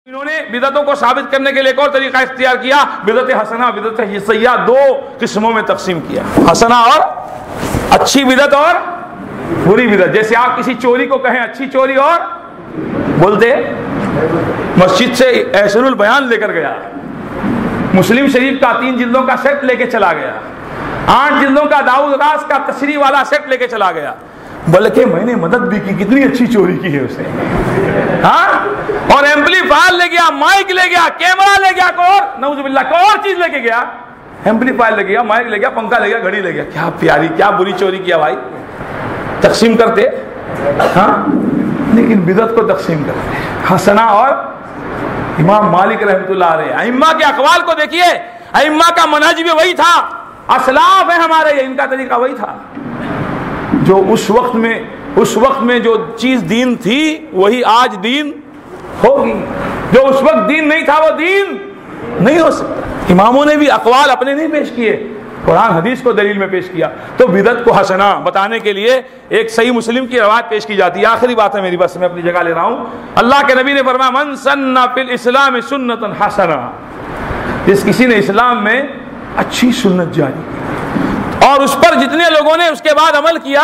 انہوں نے بدعتوں کو ثابت کرنے کے لیے ایک اور طریقہ اختیار کیا، بدعت حسنہ بدعت سیئہ، دو قسموں میں تقسیم کیا، حسنہ اور اچھی بدعت اور بری بدعت۔ جیسے آپ کسی چوری کو کہیں اچھی چوری اور بولتے مسجد سے احسن البیان لے کر گیا، مسلم شریف کا 3 جلدوں کا سیٹ لے کے چلا گیا، 8 جلدوں کا داؤد راس کا تشریح والا سیٹ لے کے چلا گیا، بلکہ میں نے مدد بھی کی، کتنی اچھی چوری کی ہے اس نے، ہاں، اور ایمپلیفائر لے گیا، مائک لے گیا، کیمرہ لے گیا، کوئی اور نعوذ باللہ کوئی اور چیز لے کے گیا، ایمپلیفائر لے گیا، مائک لے گیا، پنکھا لے گیا، گھڑی لے گیا۔ کیا پیاری کیا بری چوری کیا بھائی، تقسیم کرتے ہاں، لیکن بدعت کو تقسیم کرتے حسنہ اور امام مالک رحمۃ اللہ علیہ، ائمہ کے اقوال کو دیکھیے، ائمہ کا منہج بھی وہی تھا، اسلاف ہیں ہمارے، ان کا طریقہ وہی تھا، جو اس وقت میں جو چیز دین تھی وہی آج دین ہوگی، جو اس وقت دین نہیں تھا وہ دین نہیں ہو سکتا۔ اماموں نے بھی اقوال اپنے نہیں پیش کیے، قرآن حدیث کو دلیل میں پیش کیا۔ تو بدعت کو حسنہ بتانے کے لیے ایک صحیح مسلم کی روایت پیش کی جاتی ہے، آخری بات ہے میری، بس میں اپنی جگہ لے رہا ہوں۔ اللہ کے نبی نے فرمایا من سن فی الاسلام سنتا حسنہ، جس کسی نے اسلام میں اچھی سنت جاری کی اور اس پر جتنے لوگوں نے اس کے بعد عمل کیا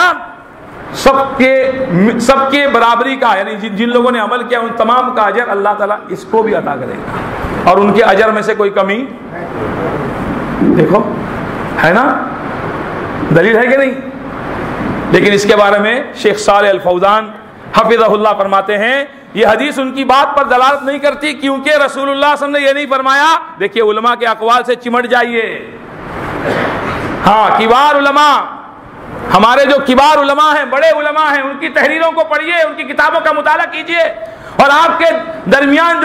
سب کے برابری کا، یعنی جن لوگوں نے عمل کیا ان تمام کا اجر اللہ تعالیٰ اس کو بھی عطا کرے گا، اور ان کے اجر میں سے کوئی کمی، دیکھو ہے نا، دلیل ہے کہ نہیں؟ لیکن اس کے بارے میں شیخ صالح الفوزان حفظہ اللہ فرماتے ہیں یہ حدیث ان کی بات پر دلالت نہیں کرتی، کیونکہ رسول اللہ صلی اللہ علیہ وسلم نے یہ نہیں فرمایا۔ دیکھیے علماء کے اقوال سے چمٹ جائیے، ہاں کبار علماء، ہمارے جو کبار علماء ہیں، بڑے علماء ہیں، ان کی تحریروں کو پڑھیے، ان کی کتابوں کا مطالعہ کیجیے، اور آپ کے درمیان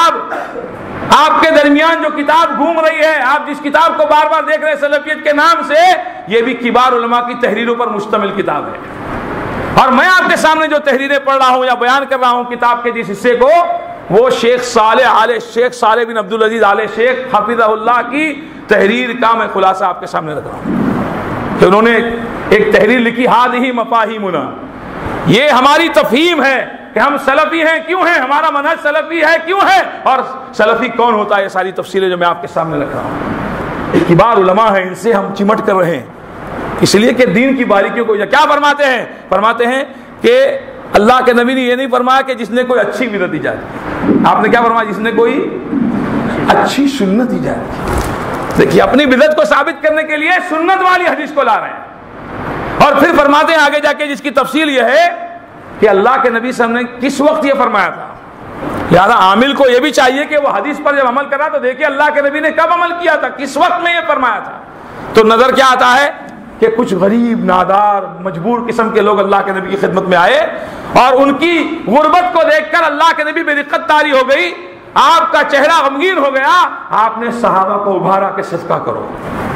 جو کتاب گھوم رہی ہے، آپ جس کتاب کو بار بار دیکھ رہے ہیں سلفیت کے نام سے، یہ بھی کبار علماء کی تحریروں پر مشتمل کتاب ہے، اور میں آپ کے سامنے جو تحریریں پڑھ رہا ہوں یا بیان کر رہا ہوں کتاب کے جس حصے کو، وہ شیخ صالح بن عبدالعزیز آل شیخ حفظہ اللہ کی تحریر کا میں خلاصہ آپ کے سامنے رکھ رہا ہوں، کہ انہوں نے ایک تحریر لکھی، ہذہ مفاہیمنا، یہ ہماری تفہیم ہے کہ ہم سلفی ہیں کیوں ہیں، ہمارا منہج سلفی ہے کیوں ہے، اور سلفی کون ہوتا ہے، یہ ساری تفصیلیں جو میں آپ کے سامنے رکھ رہا ہوں۔ ایک کبار علماء ہیں، ان سے ہم چمٹ کر رہے ہیں، اس لیے کہ دین کی باریکیوں کو کیا فرماتے ہیں کہ اللہ کے نبی نے یہ نہیں فرمایا کہ جس نے کوئی اچھی بدعت ایجاد کی، آپ نے کیا فرمایا؟ جس نے کوئی اچھی سنت ایجاد کی۔ دیکھیے اپنی بدعت کو ثابت کرنے کے لیے سنت والی حدیث کو لا رہے ہیں، اور پھر فرماتے ہیں آگے جا کے، جس کی تفصیل یہ ہے کہ اللہ کے نبی صلی اللہ علیہ وسلم نے کس وقت یہ فرمایا تھا، لہذا عامل کو یہ بھی چاہیے کہ وہ حدیث پر جب عمل کرا تو دیکھیں اللہ کے نبی نے کب عمل کیا تھا، کس وقت میں یہ فرمایا تھا۔ تو نظر کیا آتا ہے کہ کچھ غریب نادار مجبور قسم کے لوگ اللہ کے نبی کی خدمت میں آئے، اور ان کی غربت کو دیکھ کر اللہ کے نبی میں رقت طاری ہو گئی، آپ کا چہرہ غمگین ہو گیا، آپ نے صحابہ کو ابھارا کہ صدقہ کرو۔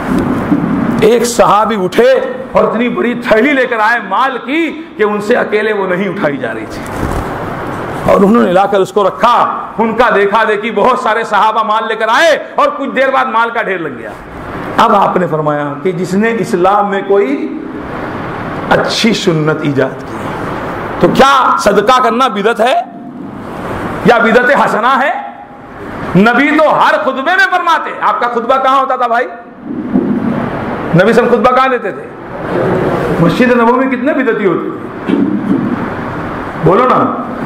ایک صحابی اٹھے اور اتنی بڑی تھیلی لے کر آئے مال کی کہ ان سے اکیلے وہ نہیں اٹھائی جا رہی تھی، اور انہوں نے لا کر اس کو رکھا، ان کا دیکھا دیکھی بہت سارے صحابہ مال لے کر آئے، اور کچھ دیر بعد مال کا ڈھیر لگ گیا۔ اب آپ نے فرمایا کہ جس نے اسلام میں کوئی اچھی سنت ایجاد کی، تو کیا صدقہ کرنا بدعت ہے یا بدعت حسنہ ہے؟ نبی تو ہر خطبے میں فرماتے، آپ کا خطبہ کہاں ہوتا تھا بھائی؟ نبی صلی اللہ علیہ وسلم خطبہ کہاں دیتے تھے؟ مسجد نبوی میں کتنے بدعتی ہوتے تھے؟ بولو نا،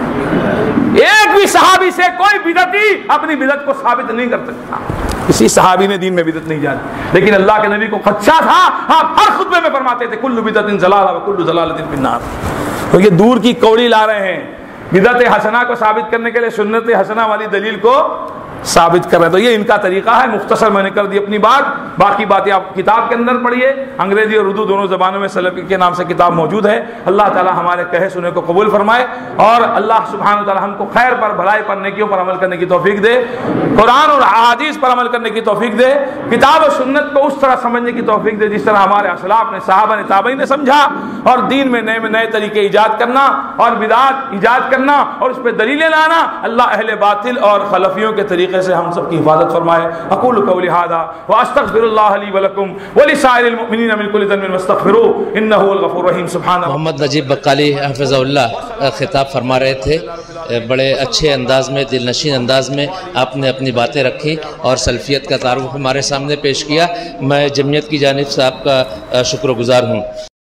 ایک بھی صحابی سے کوئی بدعتی اپنی بدعت کو ثابت نہیں کر سکتا، کسی صحابی نے دین میں بدعت نہیں جانی، لیکن اللہ کے نبی کو خدشہ تھا، آپ ہر خطبے میں فرماتے تھے کل بدعت ضلالہ وکل ضلالۃ فی النار۔ تو یہ دور کی کوڑی لا رہے ہیں، بدعت حسنہ کو ثابت کرنے کے لیے سنت حسنہ والی دلیل کو ثابت کر رہے ہیں۔ تو یہ ان کا طریقہ ہے، مختصر میں نے کر دی اپنی بات، باقی باتیں آپ کتاب کے اندر پڑھیے، انگریزی اور اردو دونوں زبانوں میں سلفی کے نام سے کتاب موجود ہے۔ اللہ تعالی ہمارے کہے سنے کو قبول فرمائے، اور اللہ سبحانہ و تعالی ہم کو خیر پر، بھلائی پر، نیکیوں پر عمل کرنے کی توفیق دے، قرآن اور احادیث پر عمل کرنے کی توفیق دے، کتاب و سنت کو اس طرح سمجھنے کی توفیق دے جس طرح ہمارے اسلاف نے، صحابہ نے، تابعین نے سمجھا، اور دین میں نئے طریقے ایجاد کرنا اور بدعات ایجاد کرنا اور اس پہ دلیلیں لانا اللہ اہل باطل اور خلفیوں کے طریقے طریقے سے ہم سب کی حفاظت فرمائے. اقول قولی ھذا واستغفر اللہ لی ولکم ولسائر المؤمنین من کل ذنب واستغفروہ انہ هو الغفور الرحیم. سبحان اللہ. محمد نجیب بقالی حفظہ اللہ خطاب فرما رہے تھے. بڑے اچھے انداز میں، دل نشین انداز میں آپ نے اپنی باتیں رکھی اور سلفیت کا تعارف ہمارے سامنے پیش کیا. میں جمعیت کی جانب سے آپ کا شکر گزار ہوں.